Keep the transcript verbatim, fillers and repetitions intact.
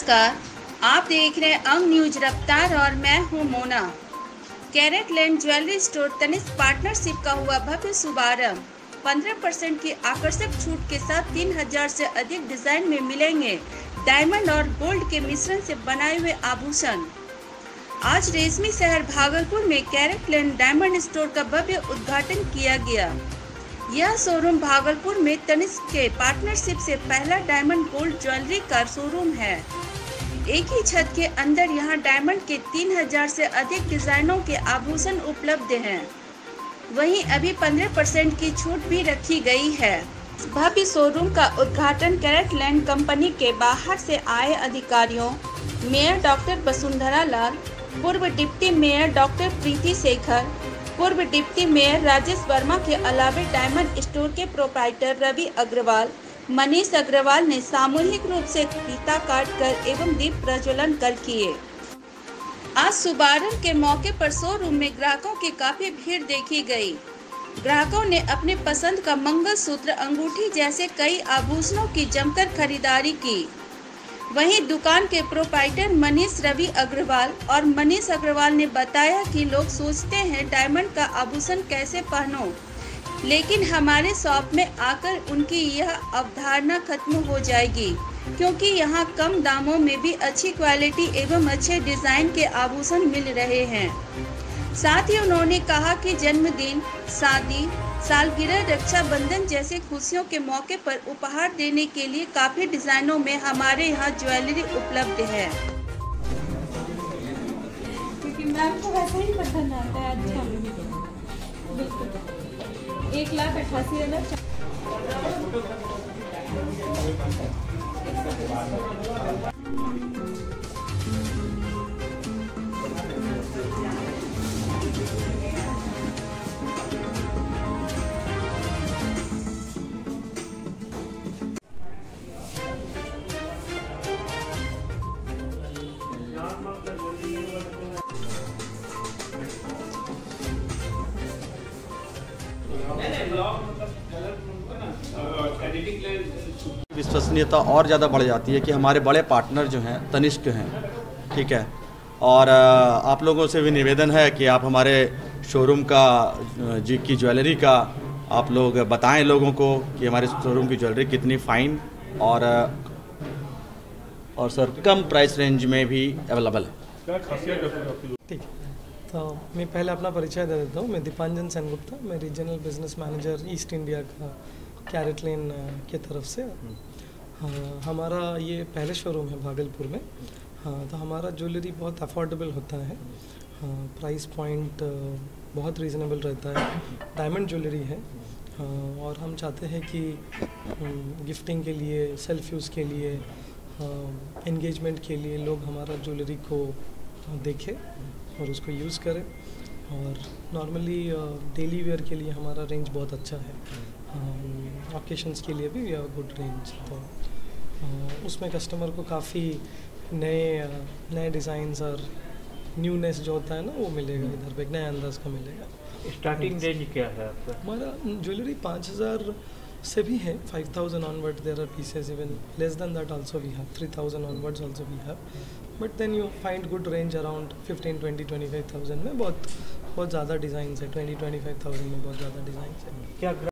नमस्कार, आप देख रहे हैं अंग न्यूज रफ्तार और मैं हूं Mona. CaratLane jewellery store Tanishq partnership का हुआ भव्य शुभारंभ। पंद्रह परसेंट की आकर्षक छूट के साथ तीन हज़ार से अधिक डिजाइन में मिलेंगे डायमंड और गोल्ड के मिश्रण से बनाए हुए आभूषण। आज रेशमी शहर भागलपुर में कैरेट लैंड डायमंड स्टोर का भव्य उद्घाटन किया गया। यह शोरूम भागलपुर में तनिष्क के पार्टनरशिप से पहला डायमंड गोल्ड ज्वेलरी का शोरूम है। एक ही छत के अंदर यहां डायमंड के तीन हज़ार से अधिक डिजाइनों के आभूषण उपलब्ध हैं। वहीं अभी पंद्रह परसेंट की छूट भी रखी गई है। भव्य शोरूम का उद्घाटन कैरेट लैंड कंपनी के बाहर से आए अधिकारियों, मेयर डॉक्टर वसुंधरा लाल, पूर्व deputy mayor doctor Preeti Shekhar, पूर्व डिप्टी मेयर राजेश वर्मा के अलावा डायमंड स्टोर के प्रोप्राइटर रवि अग्रवाल, मनीष अग्रवाल ने सामूहिक रूप से फीता काट कर एवं दीप प्रज्वलन कर किए। आज शुभारंभ के मौके पर शोरूम में ग्राहकों की काफी भीड़ देखी गई। ग्राहकों ने अपने पसंद का मंगलसूत्र, अंगूठी जैसे कई आभूषणों की जमकर खरीदारी की। वहीं दुकान के प्रोप्राइटर मनीष रवि अग्रवाल और मनीष अग्रवाल ने बताया कि लोग सोचते हैं डायमंड का आभूषण कैसे पहनो, लेकिन हमारे शॉप में आकर उनकी यह अवधारणा खत्म हो जाएगी, क्योंकि यहां कम दामों में भी अच्छी क्वालिटी एवं अच्छे डिजाइन के आभूषण मिल रहे हैं। साथ ही उन्होंने कहा कि जन्मदिन, शादी, सालगिरह, रक्षाबंधन जैसे खुशियों के मौके पर उपहार देने के लिए काफी डिजाइनों में हमारे यहाँ ज्वेलरी उपलब्ध है। क्योंकि मैम को वैसे ही पसंद आता है। अच्छा, एक लाख अट्ठासी हजार विश्वसनीयता और ज़्यादा बढ़ जाती है कि हमारे बड़े पार्टनर जो हैं तनिष्क हैं, ठीक है। और आप लोगों से भी निवेदन है कि आप हमारे शोरूम का जी की ज्वेलरी का आप लोग बताएं लोगों को कि हमारे शोरूम की ज्वेलरी कितनी फ़ाइन और और सर कम प्राइस रेंज में भी अवेलेबल है। ठीक है, तो मैं पहले अपना परिचय दे देता हूँ। मैं दीपांजन सेनगुप्ता, मैं regional business manager East India का कैरेट लैंड की तरफ से। हाँ, हमारा ये पहले शोरूम है भागलपुर में। हाँ, तो हमारा ज्वेलरी बहुत अफोर्डेबल होता है। हाँ, प्राइस पॉइंट बहुत रीज़नेबल रहता है। डायमंड ज्वेलरी है। हाँ, और हम चाहते हैं कि गिफ्टिंग के लिए, सेल्फ यूज़ के लिए, एंगेजमेंट के लिए लोग हमारा ज्वेलरी को देखें और उसको यूज़ करें। और नॉर्मली डेली वेयर के लिए हमारा रेंज बहुत अच्छा है। ओकेशंस के लिए भी वी हैव गुड रेंज। तो उसमें कस्टमर को काफ़ी नए नए डिज़ाइंस और न्यूनेस जो होता है ना वो मिलेगा। इधर पे एक नया अंदाज का मिलेगा। स्टार्टिंग रेंज क्या है आपका? हमारा ज्वेलरी पाँच हज़ार से भी है, five thousand onward there are pieces, even less than that also we have, three thousand onwards also we have. But then you find good range around fifteen twenty twenty five thousand में बहुत बहुत ज़्यादा design है। Twenty twenty five thousand में बहुत ज़्यादा design है। क्या